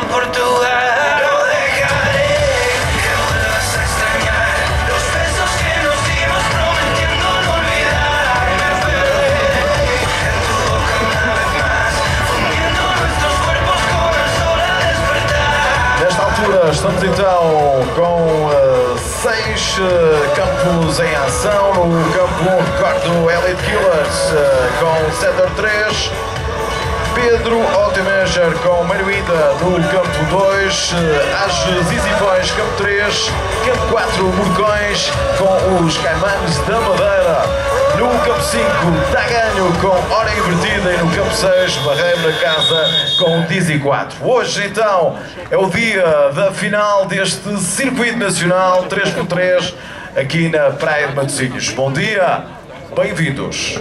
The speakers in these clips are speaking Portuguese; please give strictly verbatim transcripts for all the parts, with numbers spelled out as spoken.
Portugal. No dejaré que vuelvas a extrañar los besos que nos dimos prometiendo no olvidar. Me perderé en tu boca una vez más, fundiendo nuestros cuerpos con el sol al despertar. Nesta altura estamos então com uh, seis uh, campos em ação. No campo um, recordo Elite Killers uh, com Setor três, Pedro Otemejer com Meruída no campo dois, uh, Ages Isifões campo três, campo quatro Murcões com os Caimanes da Madeira. No campo cinco, Taganho com Hora Invertida e no campo seis, Barreiro na Casa com Dizzy quatro. Hoje então é o dia da final deste circuito nacional três por três aqui na Praia de Matosinhos. Bom dia, bem-vindos.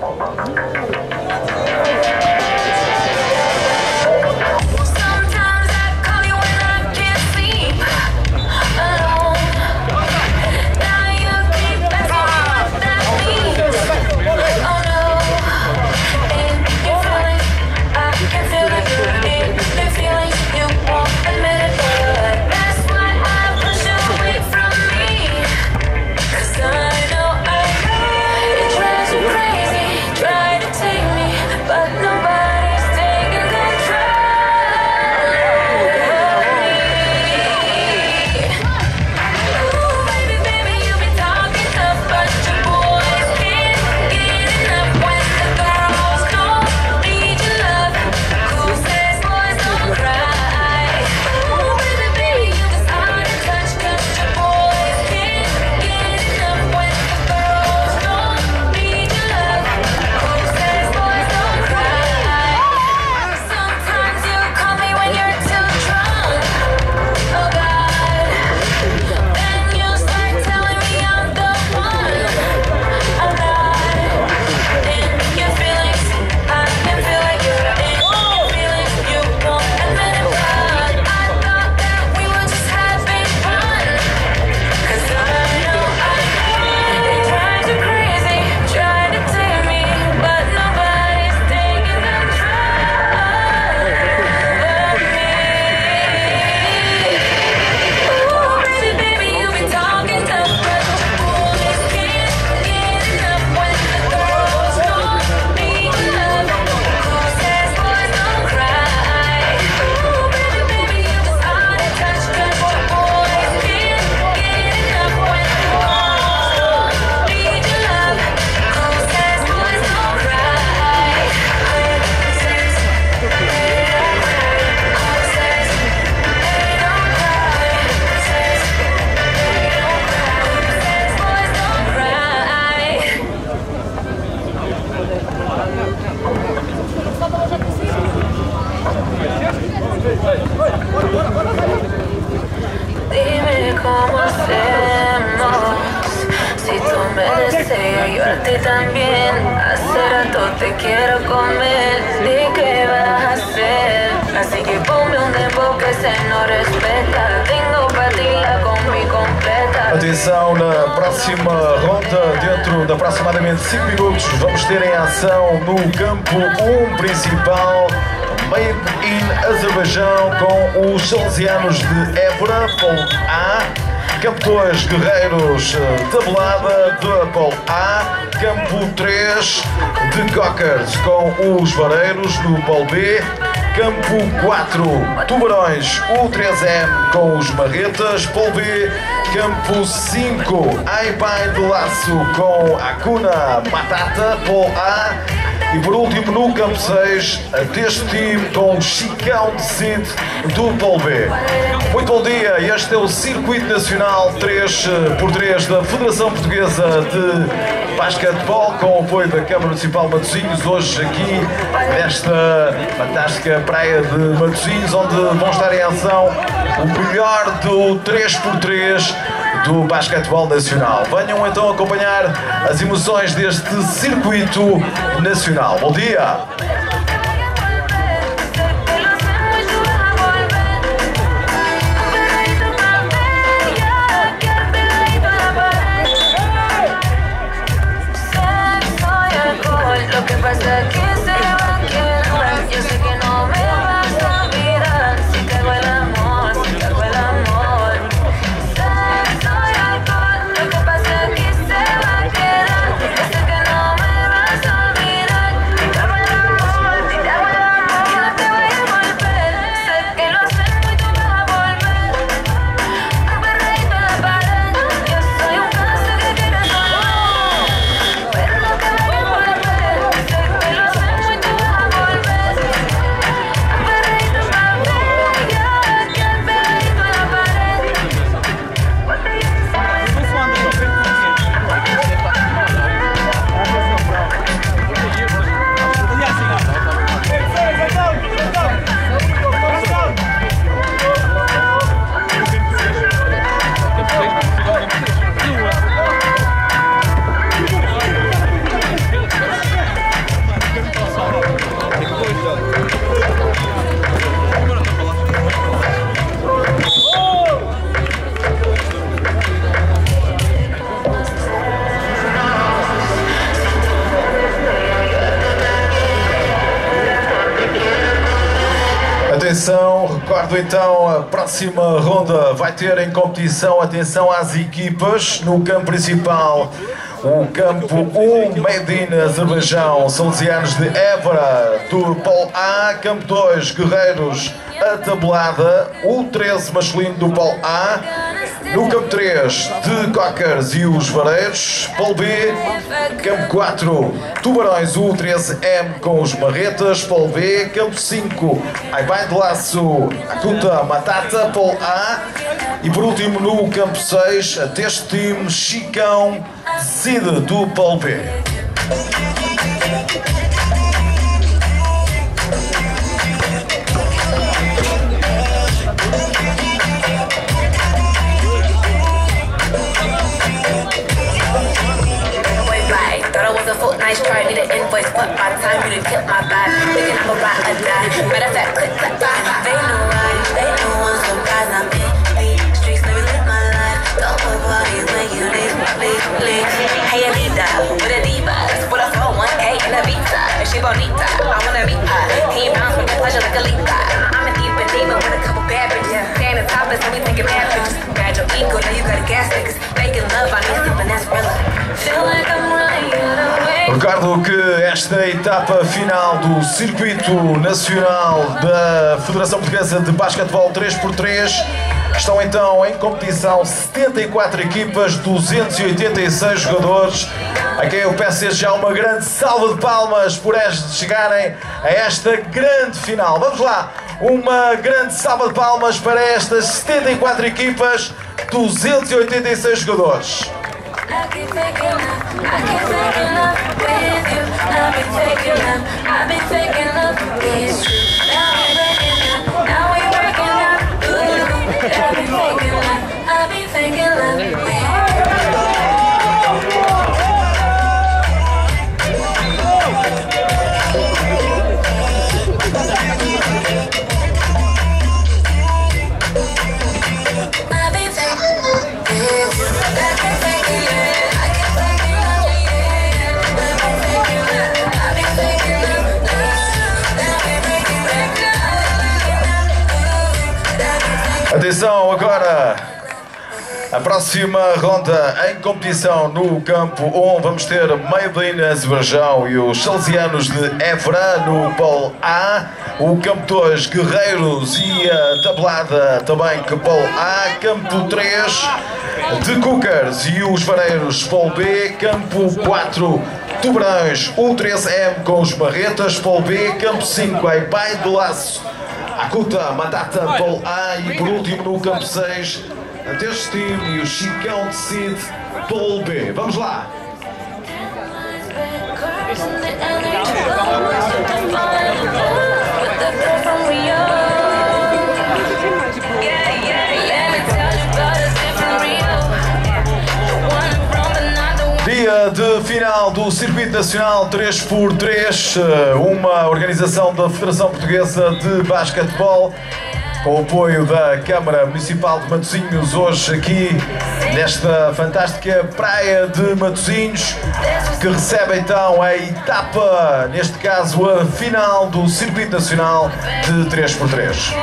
Dime cómo hacemos, si tú me deseas, yo a ti también. Hace rato te quiero comer, di qué vas a hacer. Así que ponme un dembow que se no respeta. Tengo para ti la combi completa. Atenção, na próxima ronda, dentro de aproximadamente cinco minutos, vamos ter em ação no campo um principal Made in Azerbaijão com os salesianos de Évora, Polo A. Campo dois, Guerreiros Tabelada, da Polo A. Campo três, de Cockers com os Vareiros, no Polo B. Campo quatro, Tubarões U três M com os Marretas, Polo B. Campo cinco, Aipai de Laço com a Cuna Matata, Polo A. E por último, no campo seis, a deste time com o Chicão de Cid do Polo B. Muito bom dia, este é o Circuito Nacional três por três da Federação Portuguesa de Basquetebol, com o apoio da Câmara Municipal de Matosinhos, hoje aqui nesta fantástica praia de Matosinhos, onde vão estar em ação o melhor do três por três do basquetebol nacional. Venham então acompanhar as emoções deste circuito nacional. Bom dia! Lo que pasa es que se va a quedar. Yo sé que no me vas a mirar si te vuelvo. Aguardo então a próxima ronda. Vai ter em competição, atenção às equipas. No campo principal, o campo um, Made in Azerbaijão, salesianos de Évora, do Polo A. Campo dois, Guerreiros, a Tablada, o treze masculino do Polo A. No campo três, de Cockers e os Vareiros. Polo B, campo quatro, Tubarões, o treze M com os Marretas. Polo B, campo cinco, Aibai de Laço, Acuta Matata. Polo A. E por último no campo seis, a Teste Team Chicão Cid do Polo B. Nice try, need an invoice, but by the time you done kept my vibe, thinking I'm a ride or die. Matter of fact, click, clap, bye. They know why, they know I'm surprised. I'm in the streets, let me live my life. Don't go parties when you leave, leave, leave. Hey, Anita, with a diva, that's what I saw, one K in a visa. She bonita, I wanna meet her. He bounce with the pleasure like a Lita. I'm a deep and demon with a couple bad bitches. Standing topless, and we taking bad pictures. Bad your ego, now you gotta gas niggas. Making love, I need something that's realer. Feel like I'm running out of way. Recordo que esta etapa final do Circuito Nacional da Federação Portuguesa de Basquetebol três por três estão então em competição setenta e quatro equipas, duzentos e oitenta e seis jogadores, a quem eu peço desde já uma grande salva de palmas por chegarem a esta grande final. Vamos lá, uma grande salva de palmas para estas setenta e quatro equipas, duzentos e oitenta e seis jogadores. I keep faking up, I keep faking up with you. I've been faking up, I've been faking up, it's true. Now I'm breaking up, now we're breaking up. Ooh, I've been faking up, I've been faking up with you. Atenção agora, a próxima ronda em competição no campo um, vamos ter Made in Azerbaijão e os salesianos de Évora no Polo A. O campo dois, Guerreiros e a Tablada também que Polo A. Campo três, de Cookers e os Vareiros, Polo B. Campo quatro, Tubarões, o treze M com os Marretas. Polo B. Campo cinco, Aibai de Laço, Acuta Matata. Polo A. E por último no campo seis, a Teste Team e o Chicão de Cid, Polo B. Vamos lá! Dia de final do Circuito Nacional três por três, uma organização da Federação Portuguesa de Basquetebol, com o apoio da Câmara Municipal de Matosinhos, hoje aqui nesta fantástica praia de Matosinhos, que recebe então a etapa, neste caso a final do Circuito Nacional de três por três.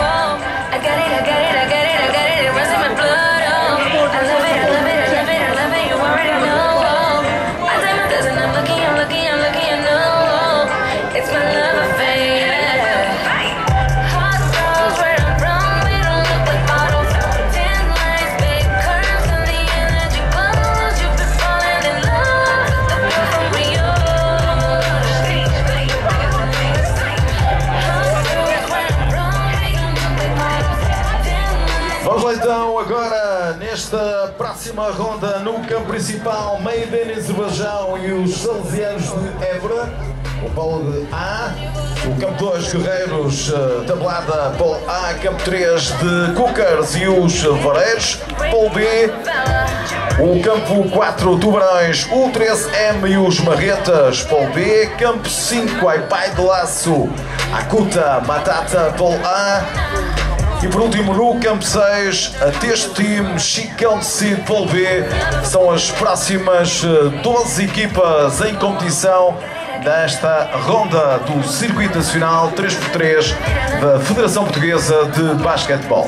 Então agora nesta próxima ronda no campo principal, Made in Azerbaijão e os salesianos de Évora, o Polo A. O campo dois, Guerreiros, Tablada, Polo A. Campo três, de Cookers e os Vareiros, Polo B. O campo quatro, Tubarões, o treze M e os Marretas, Polo B. Campo cinco, Aibai de Laço, Acuta Matata. Polo A. E por último no campo seis, a Teste Team, Chicão de Cid, Polo B. São as próximas doze equipas em competição desta ronda do Circuito Nacional três por três da Federação Portuguesa de Basquetebol.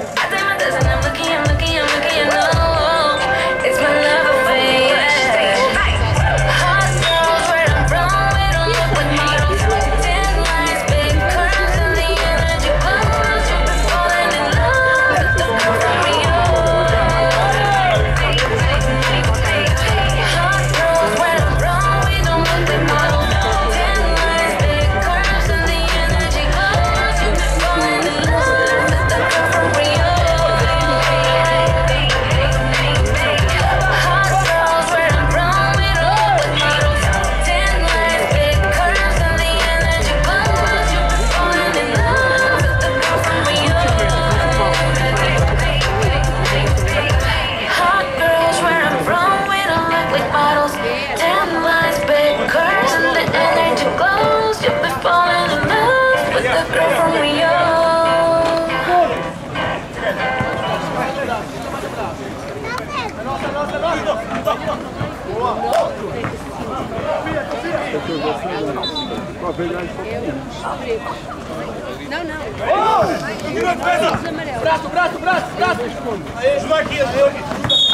Não, não. Braço, braço, braço, braço. Ajuda aqui, ajuda aqui.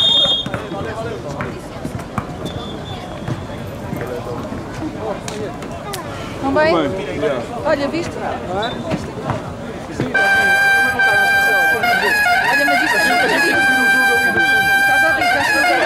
Não bem? Olha, viste? Olha, mas isto é estás a ouvir, estás a ouvir.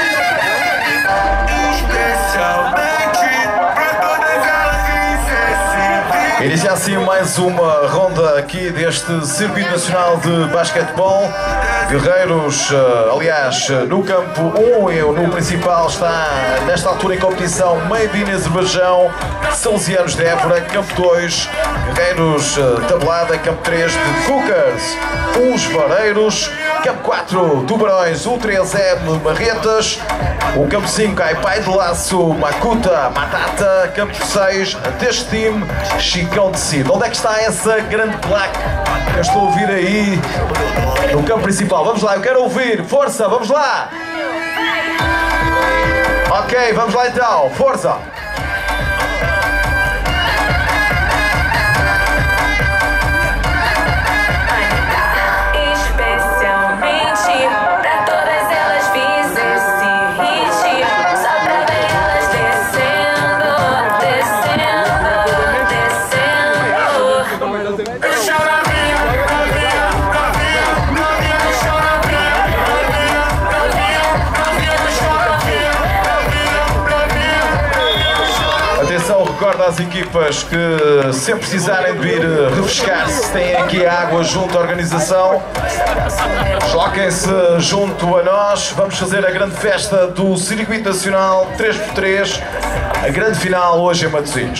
Inicia assim mais uma ronda aqui deste Circuito Nacional de Basquetebol. Guerreiros, aliás, no campo um e no principal está nesta altura em competição Made in Azerbaijão, Salesianos de Évora, campo dois, Guerreiros Tablada, campo três de Cookers, Os Vareiros, campo quatro, Tubarões, U três M, Marretas, o campo cinco, Aipai de Laço, Makuta, Matata, campo seis, deste time, Chicão de Cid. Onde é que está essa grande placa que eu estou a ouvir aí no campo principal? Vamos lá, eu quero ouvir, força, vamos lá! Ok, vamos lá então, força! Recordo às equipas que, se precisarem de vir refrescar-se, têm aqui água junto à organização. Desloquem-se junto a nós. Vamos fazer a grande festa do Circuito Nacional três por três. A grande final hoje em Matosinhos.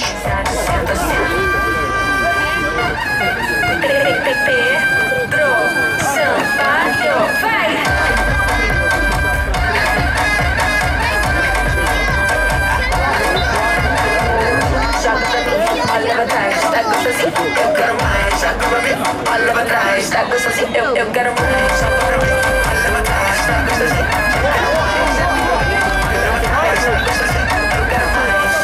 Eu quero mais, joga pra mim, olha pra trás, tá gostosinho. Eu, eu quero mais, joga pra mim, olha pra trás, tá gostosinho. Eu quero mais, tá gostosinho. Eu quero mais.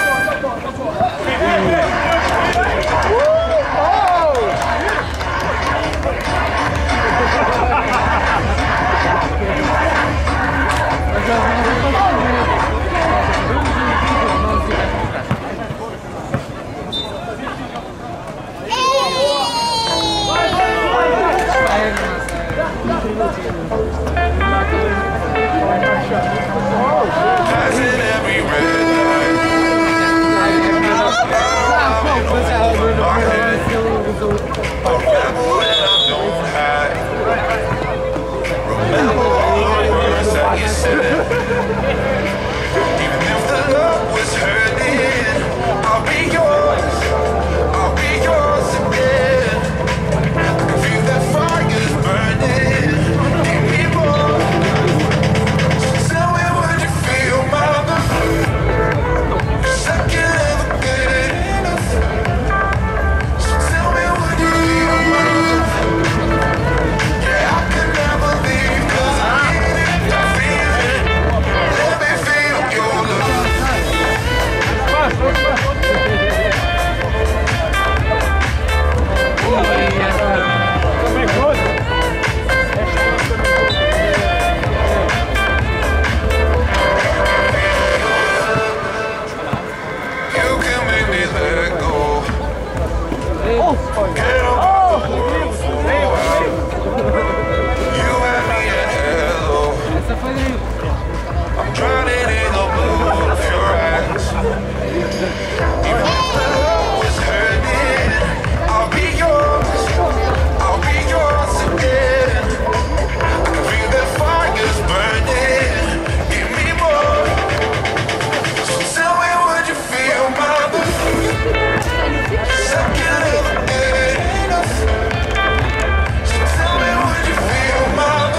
Feel that fire's burning.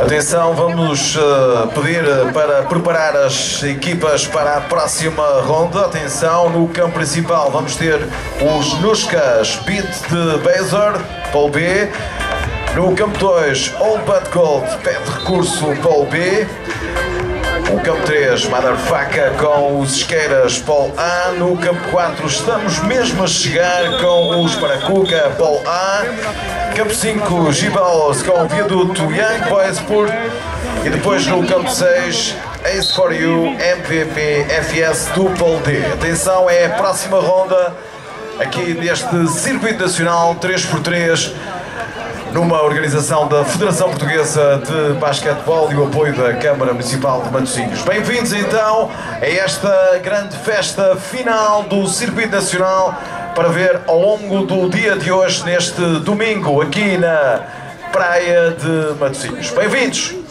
Atenção, vamos uh, pedir para preparar as equipas para a próxima ronda. Atenção, no campo principal vamos ter os Nuskas Beat de Baser, Polo B. No campo dois, Old But Gold, pede recurso, Polo B. No campo três, Motherfucker com os Isqueiras, Polo A. No campo quatro, estamos mesmo a chegar com os Paracuca, Polo A. Campo cinco, Gibalos com o Viaduto, Young Boys Sport. E depois no campo seis, Ace for You, M V P F S do Polo D. Atenção, é a próxima ronda aqui deste Circuito Nacional três por três. Numa organização da Federação Portuguesa de Basquetebol e o apoio da Câmara Municipal de Matosinhos. Bem-vindos então a esta grande festa final do Circuito Nacional para ver ao longo do dia de hoje, neste domingo, aqui na Praia de Matosinhos. Bem-vindos!